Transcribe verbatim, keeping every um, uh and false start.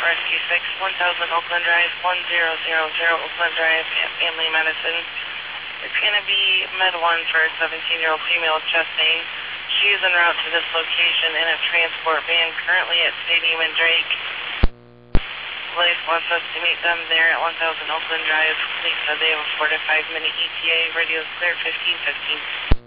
Rescue six, one thousand Oakland Drive, one zero zero zero Oakland Drive, Family Medicine. It's going to be Med one for a seventeen-year-old female chest pain. She is en route to this location in a transport van currently at Stadium and Drake. Police wants us to meet them there at one thousand Oakland Drive. Police said they have a four to five minute E T A. Radio's clear fifteen fifteen.